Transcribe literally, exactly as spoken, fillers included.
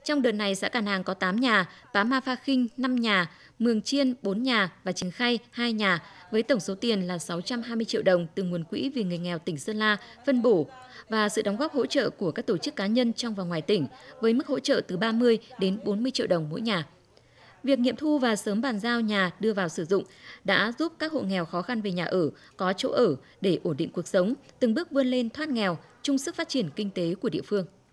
Trong đợt này, xã Càn Hàng có tám nhà, Pá Ma Pha Khinh năm nhà, Mường Chiên bốn nhà và Trình Khay hai nhà, với tổng số tiền là sáu trăm hai mươi triệu đồng từ nguồn quỹ vì người nghèo tỉnh Sơn La phân bổ và sự đóng góp hỗ trợ của các tổ chức cá nhân trong và ngoài tỉnh với mức hỗ trợ từ ba mươi đến bốn mươi triệu đồng mỗi nhà. Việc nghiệm thu và sớm bàn giao nhà đưa vào sử dụng đã giúp các hộ nghèo khó khăn về nhà ở, có chỗ ở để ổn định cuộc sống, từng bước vươn lên thoát nghèo, chung sức phát triển kinh tế của địa phương.